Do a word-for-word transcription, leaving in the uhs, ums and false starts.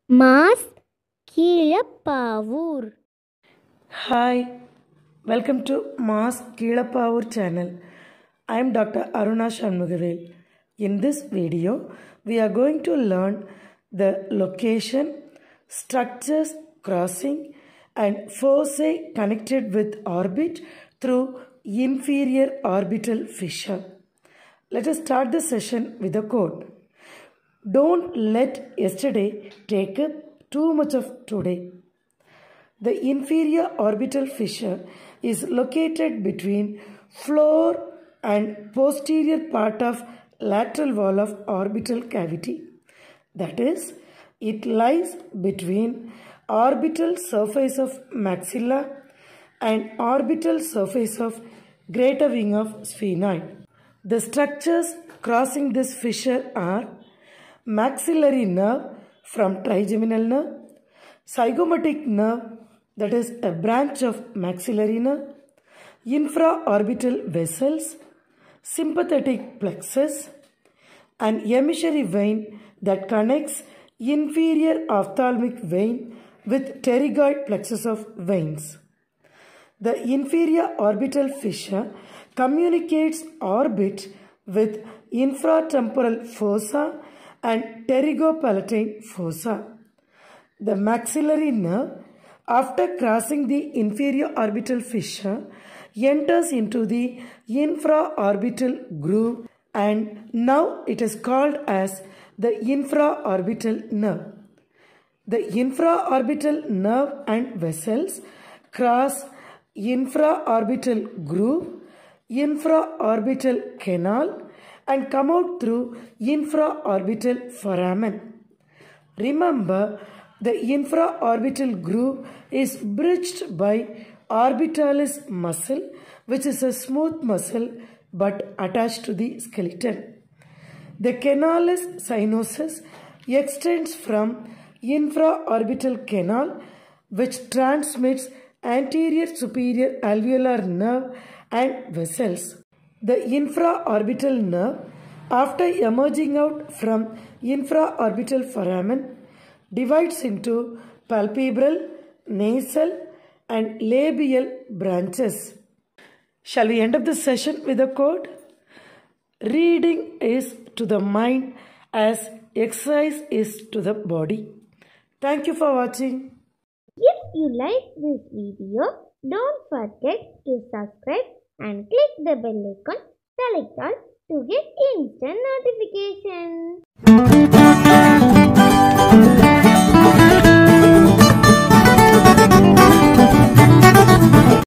Mass Kilapavur. Hi, welcome to Mass Kilapavur channel. I am Doctor Aruna Shanmugavel. In this video, we are going to learn the location, structures, crossing and foci connected with orbit through inferior orbital fissure. Let us start the session with a quote. Don't let yesterday take up too much of today. The inferior orbital fissure is located between floor and posterior part of lateral wall of orbital cavity. That is, it lies between orbital surface of maxilla and orbital surface of greater wing of sphenoid. The structures crossing this fissure are maxillary nerve from trigeminal nerve, zygomatic nerve, that is a branch of maxillary nerve, infraorbital vessels, sympathetic plexus, an emissary vein that connects inferior ophthalmic vein with pterygoid plexus of veins. The inferior orbital fissure communicates orbit with infratemporal fossa and pterygopalatine fossa. The maxillary nerve, after crossing the inferior orbital fissure, enters into the infraorbital groove and now it is called as the infraorbital nerve. The infraorbital nerve and vessels cross infraorbital groove, infraorbital canal and come out through infraorbital foramen. Remember, the infraorbital groove is bridged by orbitalis muscle, which is a smooth muscle but attached to the skeleton. The canalis sinosus extends from infraorbital canal, which transmits anterior superior alveolar nerve and vessels. The infraorbital nerve, after emerging out from infraorbital foramen, divides into palpebral, nasal and labial branches. Shall we end up this session with a quote? Reading is to the mind as exercise is to the body. Thank you for watching. If you like this video, don't forget to subscribe and click the bell icon, select all to get instant notification.